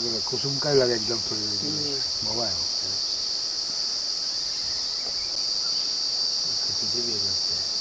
कुसुम काय लगा एकदम थोड़ी मवा है पीछे भी करते हैं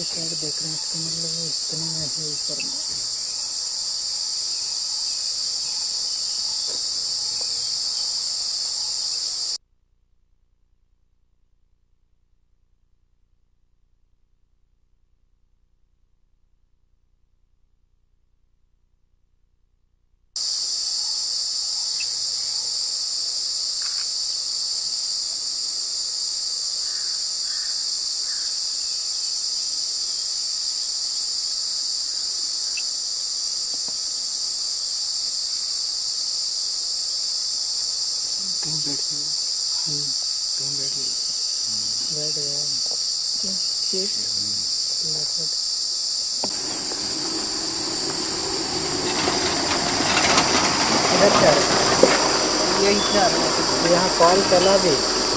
साइड देख रहे हैं इसका मतलब इतने में है ऊपर में। कहीं बैठ गए, कहीं बैठ गए, बैठ गया यही से आ रहे हैं। यहाँ कॉल चला भी।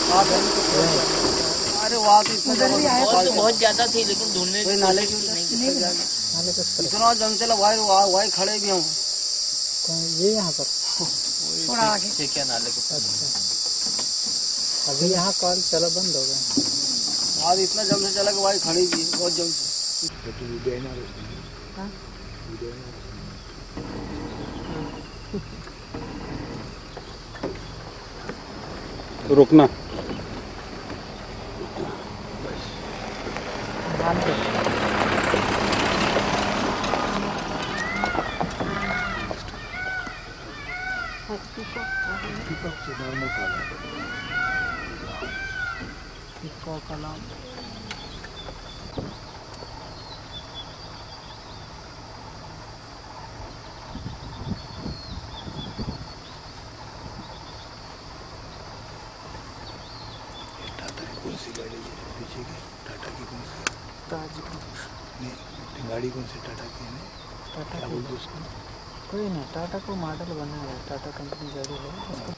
अरे वहाँ तो इतना बहुत ज्यादा थी, लेकिन ढूंढने के नाले की इतना जम चला भाई खड़े भी हूँ ये यहाँ पर थोड़ा आगे क्या नाले के। अच्छा, अभी यहाँ कॉल चला बंद हो गया। आज इतना जम से चला कि भाई खड़ी भी बहुत जम से। रुकना कलाम कौन सी गाड़ी है पीछे की? टाटा की कौन सी? ताज नहीं, गाड़ी कौन सी टाटा की है? टाटा क्या बोलते उसको? कोई नहीं, टाटा को मॉडल बना है, टाटा कंपनी गाड़ी है उसको।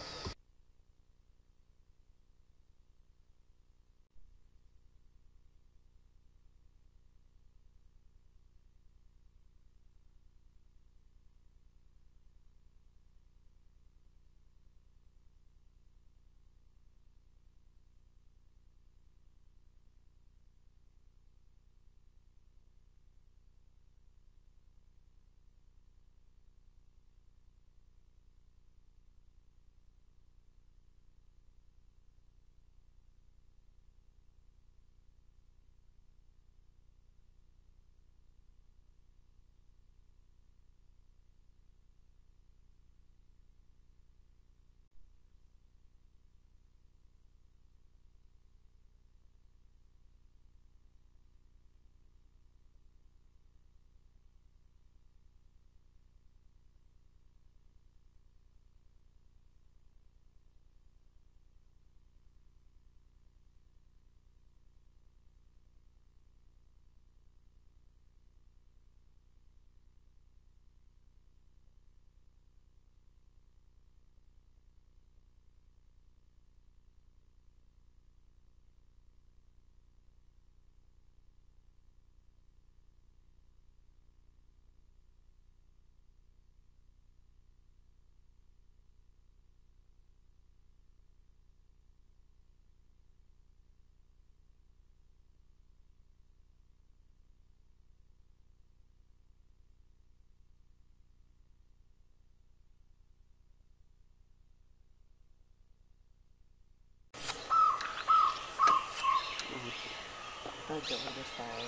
जबरदस्त आया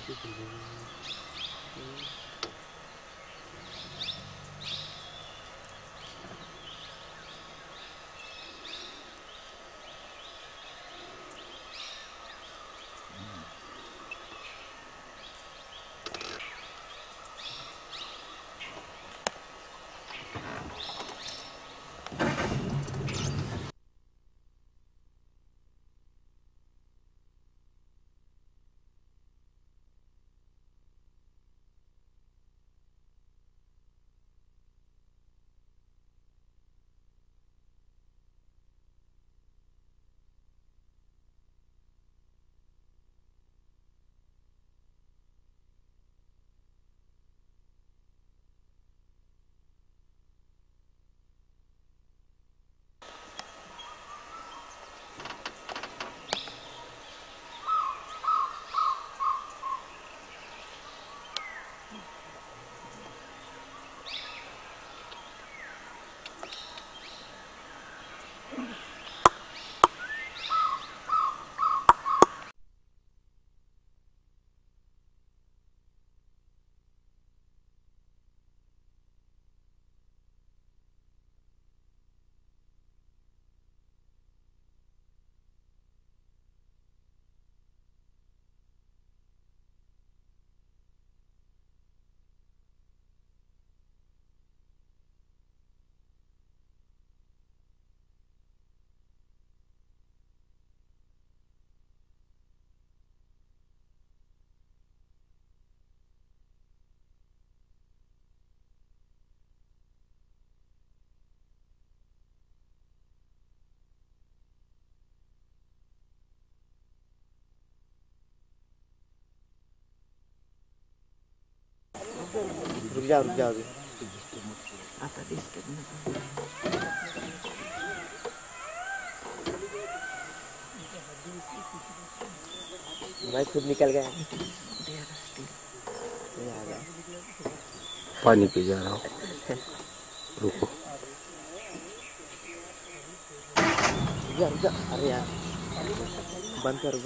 रुक जाओ अभी आता डिस्टर्ब मैं खुद निकल गया पानी पी जा रहा हूँ। रुको रुक जा अरे यार बंद करो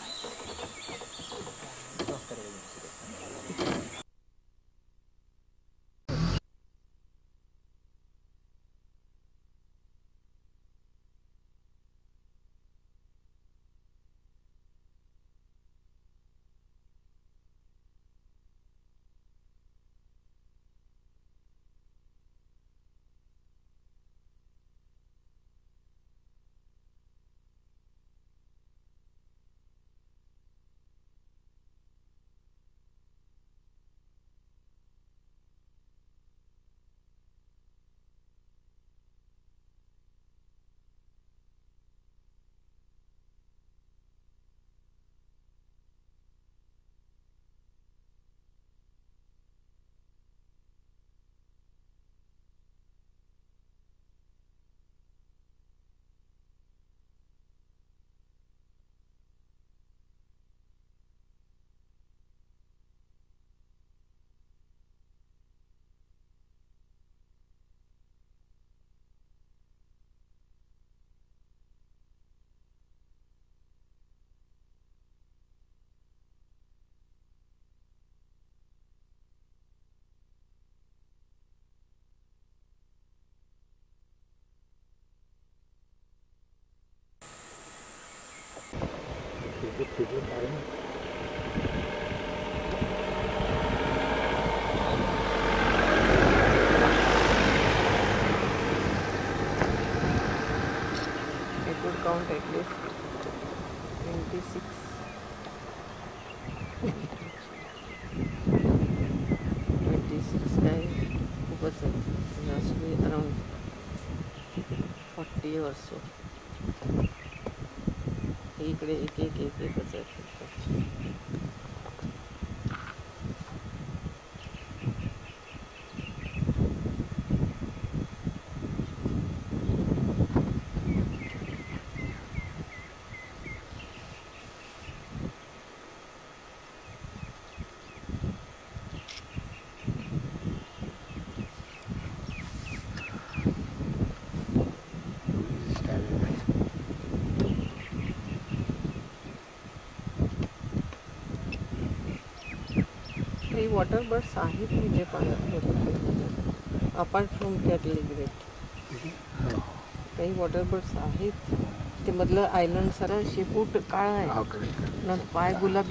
count at least 26 guys ऊपर से must be around 40 or so इकडे एक वॉटर बर्ड्स आहेत म्हणजे पाण्यात अपार्ट फ्रॉम कॅटलिग्रेट काही वॉटर बर्ड्स आहेत. ते मधलं आयलंड सरा शेपूट काळा आहे ना, पाय गुलाबी.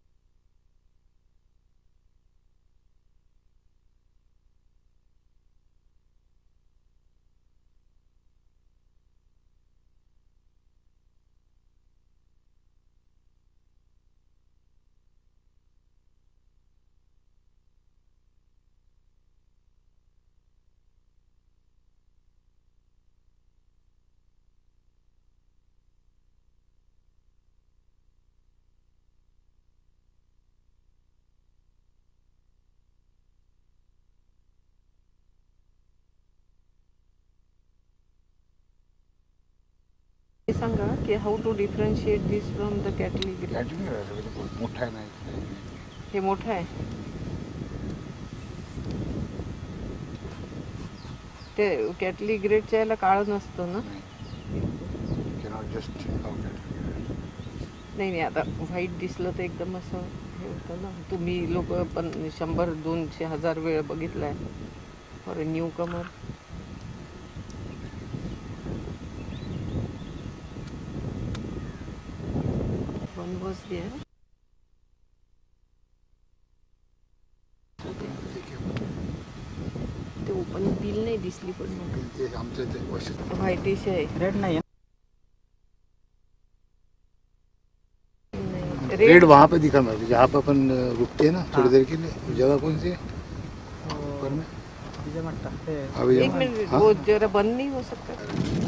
सांगा की how to differentiate this from the cattle egret. मोठा नाही, हे मोठं आहे. ते कॅटलिग्रेटच्या याला काळं नसतं ना. नाही आता व्हाईट दिसलं तर एकदम असं हे होतं ना. तुम्ही लोक पण 100, 200, 1000 वेळ बघितलाय for a newcomer. One was there. ते ओपन बिल नाही दिसली पण व्हाईटिश आहे. रेड नाही रेड वहाँ पे दिखा मेरे, जहाँ पे अपन रुकते हैं ना थोड़ी देर के लिए. जगह कौन सी है ऊपर में? एक मिनट, वो जरा बंद नहीं हो सकता.